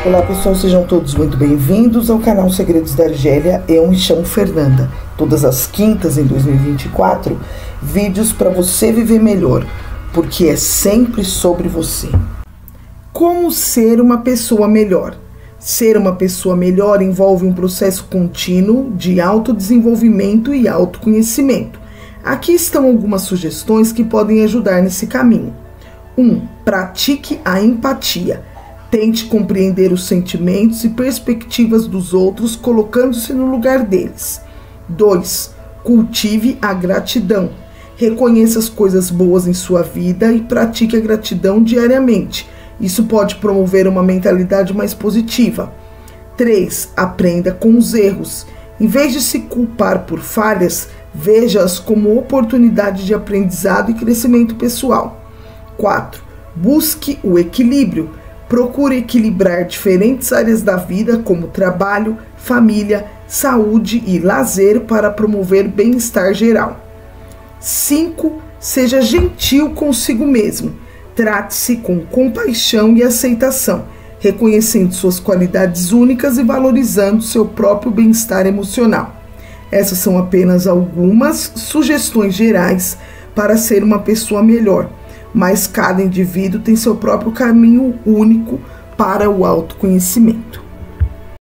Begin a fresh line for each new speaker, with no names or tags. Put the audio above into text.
Olá pessoal, sejam todos muito bem-vindos ao canal Segredos da Argélia. Eu me chamo Fernanda. Todas as quintas em 2024, vídeos para você viver melhor, porque é sempre sobre você. Como ser uma pessoa melhor? Ser uma pessoa melhor envolve um processo contínuo de autodesenvolvimento e autoconhecimento. Aqui estão algumas sugestões que podem ajudar nesse caminho. 1. Pratique a empatia. Tente compreender os sentimentos e perspectivas dos outros, colocando-se no lugar deles. 2. Cultive a gratidão. Reconheça as coisas boas em sua vida e pratique a gratidão diariamente. Isso pode promover uma mentalidade mais positiva. 3. Aprenda com os erros. Em vez de se culpar por falhas, veja-as como oportunidade de aprendizado e crescimento pessoal. 4. Busque o equilíbrio. Procure equilibrar diferentes áreas da vida, como trabalho, família, saúde e lazer, para promover bem-estar geral. 5. Seja gentil consigo mesmo. Trate-se com compaixão e aceitação, reconhecendo suas qualidades únicas e valorizando seu próprio bem-estar emocional. Essas são apenas algumas sugestões gerais para ser uma pessoa melhor, mas cada indivíduo tem seu próprio caminho único para o autoconhecimento.